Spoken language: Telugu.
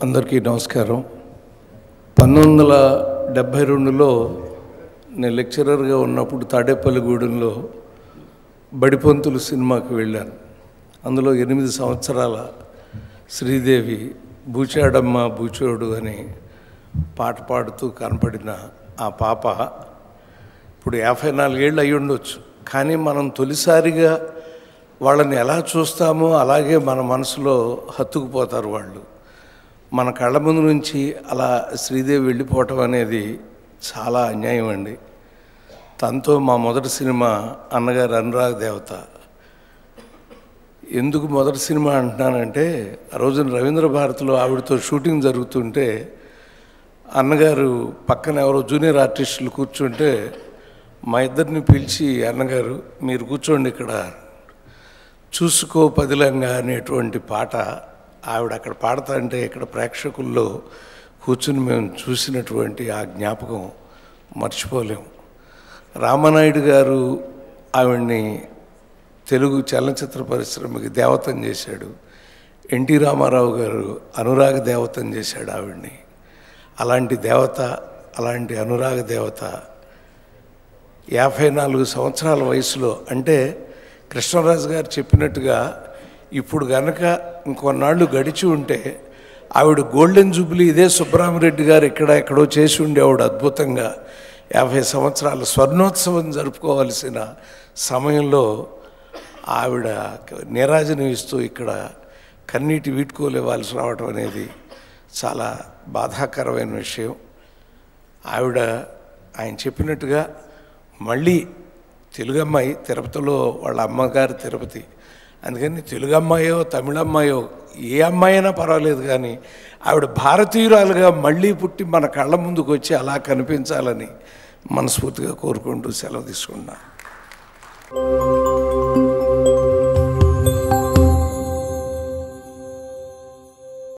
అందరికీ నమస్కారం. 1972లో నేను లెక్చరర్గా ఉన్నప్పుడు తాడేపల్లిగూడెంలో బడిపంతులు సినిమాకి వెళ్ళాను. అందులో 8 సంవత్సరాల శ్రీదేవి బూచాడమ్మ బూచోడు అని పాట పాడుతూ కనపడిన ఆ పాప ఇప్పుడు 54 ఏళ్ళు అయి ఉండొచ్చు. కానీ మనం తొలిసారిగా వాళ్ళని ఎలా చూస్తామో అలాగే మన మనసులో హత్తుకుపోతారు వాళ్ళు. మన కళ్ళ ముందు నుంచి అలా శ్రీదేవి వెళ్ళిపోవటం అనేది చాలా అన్యాయం అండి. తనతో మా మొదటి సినిమా అన్నగారు అనురాగ దేవత. ఎందుకు మొదటి సినిమా అంటున్నానంటే, ఆ రోజున రవీంద్ర భారతిలో ఆవిడతో షూటింగ్ జరుగుతుంటే అన్నగారు పక్కన ఎవరో జూనియర్ ఆర్టిస్టులు కూర్చుంటే మా ఇద్దరిని పిలిచి, అన్నగారు మీరు కూర్చోండి ఇక్కడ, చూసుకో పదిలంగా అనేటువంటి పాట ఆవిడ అక్కడ పాడతా అంటే ఇక్కడ ప్రేక్షకుల్లో కూర్చుని మేము చూసినటువంటి ఆ జ్ఞాపకం మర్చిపోలేము. రామానాయుడు గారు ఆవిడ్ని తెలుగు చలనచిత్ర పరిశ్రమకి దేవతం చేశాడు. ఎన్టీ రామారావు గారు అనురాగ దేవతం చేశాడు ఆవిడ్ని. అలాంటి దేవత, అలాంటి అనురాగ దేవత 54 సంవత్సరాల వయసులో, అంటే కృష్ణరాజు గారు చెప్పినట్టుగా ఇప్పుడు కనుక ఇంకొన్నాళ్ళు గడిచి ఉంటే ఆవిడ గోల్డెన్ జూబ్లీ ఇదే సుబ్బరామి రెడ్డి గారు ఎక్కడో చేసి ఉండేవాడు అద్భుతంగా. 50 సంవత్సరాల స్వర్ణోత్సవం జరుపుకోవాల్సిన సమయంలో ఆవిడ నీరాజనం ఇస్తూ ఇక్కడ కన్నీటి వీడ్కోలేవాల్సి రావడం అనేది చాలా బాధాకరమైన విషయం. ఆవిడ ఆయన చెప్పినట్టుగా మళ్ళీ తెలుగమ్మాయి, తిరుపతిలో వాళ్ళ అమ్మగారు తిరుపతి, అందుకని తెలుగు అమ్మాయో తమిళమ్మాయో ఏ అమ్మాయి అయినా పర్వాలేదు, కానీ ఆవిడ భారతీయురాలుగా మళ్ళీ పుట్టి మన కళ్ళ ముందుకు వచ్చి అలా కనిపించాలని మనస్ఫూర్తిగా కోరుకుంటూ సెలవు తీసుకున్నాను.